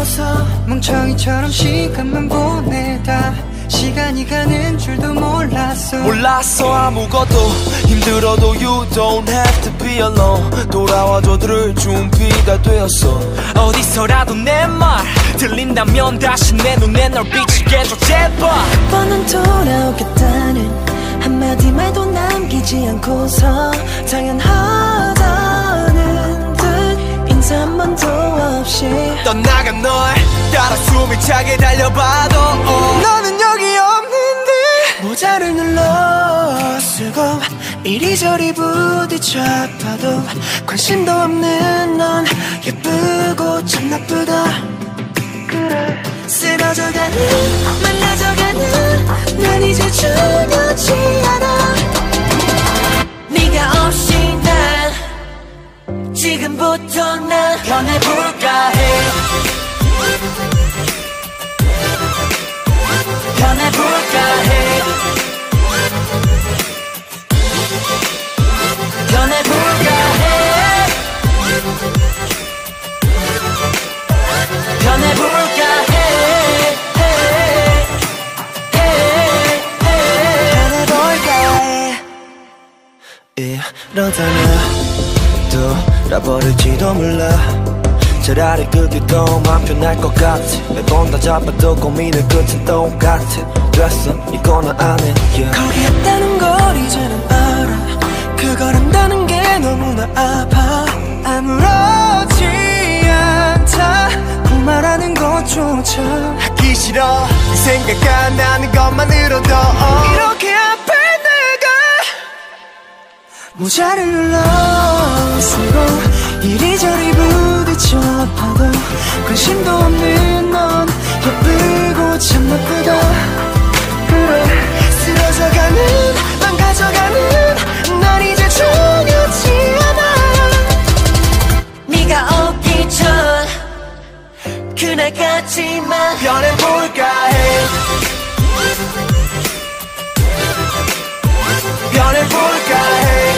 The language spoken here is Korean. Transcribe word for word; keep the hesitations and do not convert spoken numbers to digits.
넘어서 멍청이처럼 시간만 보내다 시간이 가는 줄도 몰랐어 몰랐어 아무것도 힘들어도 You don't have to be alone 돌아와줘 들을 준비가 되었어 어디서라도 내 말 들린다면 다시 내 눈에 널 비치게 해줘 제발 뻔은 돌아오겠다는 한마디 말도 남기지 않고서 당연하다는 듯 인사 한 번도 없이 떠나간 널 따라 숨이 차게 달려봐도 어. 너는 여기 없는데 모자를 눌러 쓰고 이리저리 부딪혀 아파도 관심도 없는 넌 예쁘고 참 나쁘다 그래 쓰러져가는 말라져가는 난 이제 중요치 않아 네가 없이 난 지금부터 난 변해볼까 해 변해볼까 해 변해볼까 해 변해볼까 해 이러다가 돌아버릴지도 몰라 차라리 그게 더 마음 편할 것 같아 매번 다 잡아도 고민의 끝은 똑같아 됐어 이거는 안해 yeah. 거기였다는 걸 이제는 알아 그걸 안다는 게 너무나 아파 아무렇지 않다 그 말하는 것조차 하기 싫어 생각 안 나는 것만으로도 이렇게 아파 모자를 눌러 쓰고 이리저리 부딪혀 아파도 관심도 없는 넌 예쁘고 참 나쁘다 그래 쓰러져가는 망가져가는 난 이제 중요치 않아 네가 오기 전 그날까지만 변해볼까 해 변해볼까 해